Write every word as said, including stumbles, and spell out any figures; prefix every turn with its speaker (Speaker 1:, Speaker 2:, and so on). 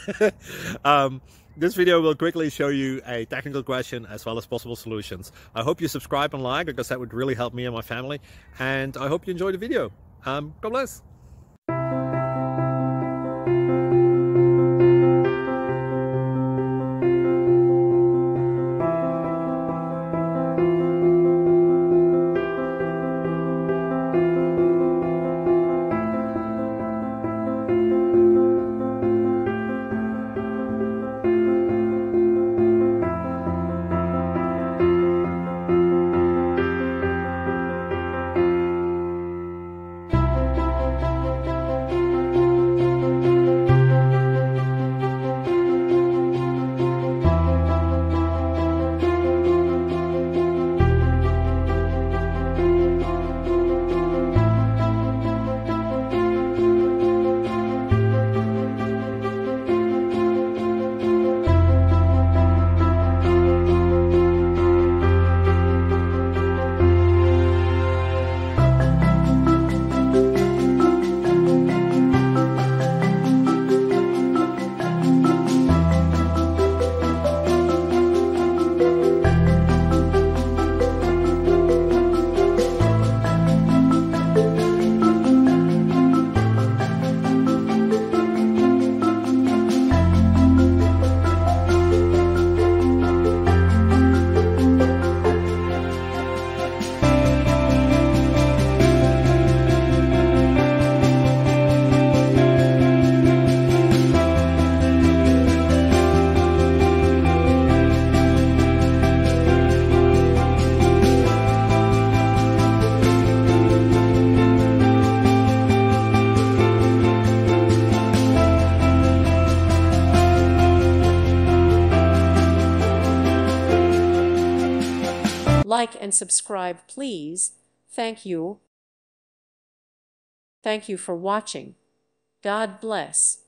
Speaker 1: um, this video will quickly show you a technical question as well as possible solutions. I hope you subscribe and like, because that would really help me and my family. And I hope you enjoy the video. Um, God bless.
Speaker 2: Like and subscribe, please. Thank you. Thank you for watching. God bless.